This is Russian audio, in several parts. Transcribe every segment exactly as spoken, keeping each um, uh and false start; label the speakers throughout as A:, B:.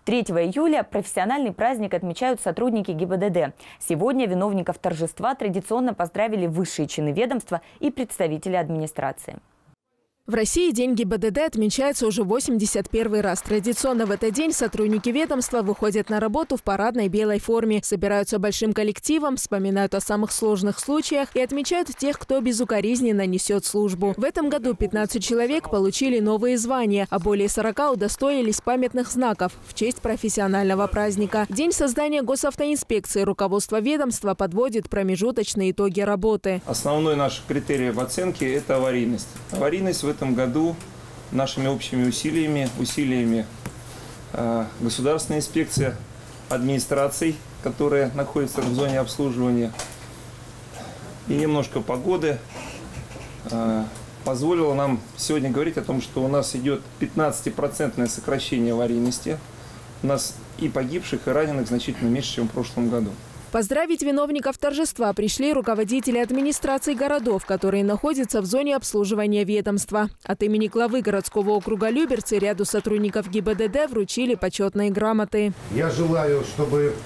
A: третьего июля профессиональный праздник отмечают сотрудники ГИБДД. Сегодня виновников торжества традиционно поздравили высшие чины ведомства и представители администрации.
B: В России День ГИБДД отмечается уже восемьдесят первый раз. Традиционно в этот день сотрудники ведомства выходят на работу в парадной белой форме, собираются большим коллективом, вспоминают о самых сложных случаях и отмечают тех, кто безукоризненно несет службу. В этом году пятнадцать человек получили новые звания, а более сорока удостоились памятных знаков в честь профессионального праздника. День создания госавтоинспекции руководство ведомства подводит промежуточные итоги работы.
C: Основной наш критерий в оценке – это аварийность. Аварийность в В этом году нашими общими усилиями, усилиями э, государственной инспекции, администраций, которые находятся в зоне обслуживания, и немножко погоды э, позволило нам сегодня говорить о том, что у нас идет пятнадцатипроцентное сокращение аварийности. У нас и погибших, и раненых значительно меньше, чем в прошлом году.
B: Поздравить виновников торжества пришли руководители администраций городов, которые находятся в зоне обслуживания ведомства. От имени главы городского округа Люберцы ряду сотрудников ГИБДД вручили почетные грамоты.
D: Я желаю, чтобы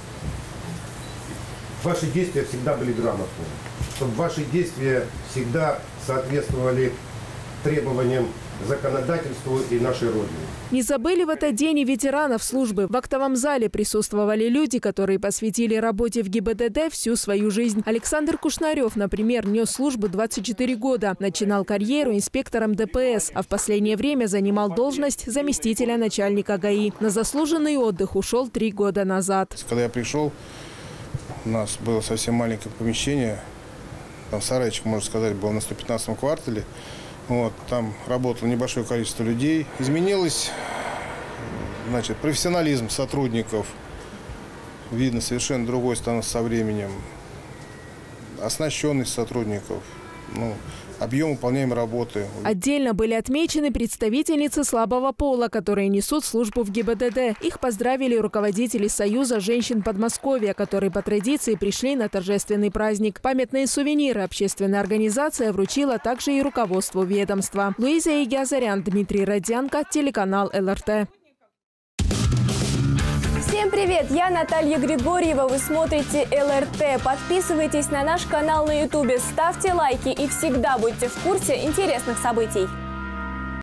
D: ваши действия всегда были грамотными, чтобы ваши действия всегда соответствовали требованиям законодательству и нашей Родине.
B: Не забыли в этот день и ветеранов службы. В актовом зале присутствовали люди, которые посвятили работе в ГИБДД всю свою жизнь. Александр Кушнарев, например, нес службу двадцать четыре года. Начинал карьеру инспектором ДПС, а в последнее время занимал должность заместителя начальника ГАИ. На заслуженный отдых ушел три года назад.
E: Когда я пришел, у нас было совсем маленькое помещение. Там сарайчик, можно сказать, был на сто пятнадцатом квартале. Вот, там работало небольшое количество людей. Изменилось, значит, профессионализм сотрудников. Видно, совершенно другой становится со временем. Оснащенность сотрудников, ну, объем выполняемой работы.
B: Отдельно были отмечены представительницы слабого пола, которые несут службу в ГИБДД. Их поздравили руководители Союза женщин Подмосковья, которые по традиции пришли на торжественный праздник. Памятные сувениры общественная организация вручила также и руководству ведомства. Луиза Игиазарян, Дмитрий Родзянко, телеканал эл эр тэ.
F: Всем привет! Я Наталья Григорьева. Вы смотрите эл эр тэ. Подписывайтесь на наш канал на ютубе, ставьте лайки и всегда будьте в курсе интересных событий.